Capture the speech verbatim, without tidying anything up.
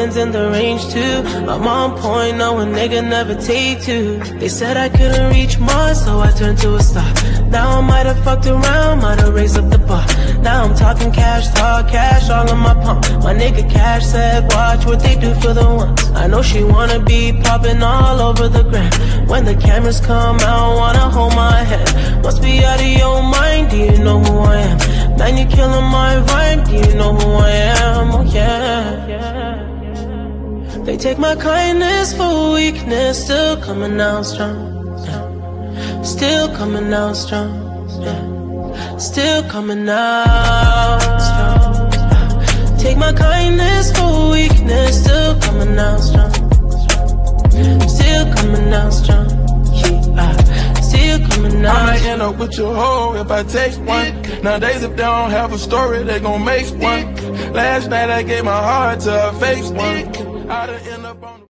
diamonds in the range too. I'm on point, no a nigga never take two. They said I couldn't reach Mars, so I turned to a star. Now I might have fucked around, might have raised up the bar. Now I'm talking cash, talk cash, all in my palm. My nigga Cash said, watch what they do for the ones. I know she wanna be popping all over the gram. When the cameras come out, wanna hold my hand. Must be out of your mind, do you know who I am? Man, you're killing my vibe, do you know who I am? Oh yeah. They take my kindness for weakness, still coming out strong, yeah. Still coming out strong, yeah. Still coming out strong, yeah. Take my kindness for weakness, still coming out strong, still coming out strong, yeah. Still coming out. I might end up with your hoe if I text one. Nowadays if they don't have a story, they gon' make one. Last night I gave my heart to a fake one. I'd end up on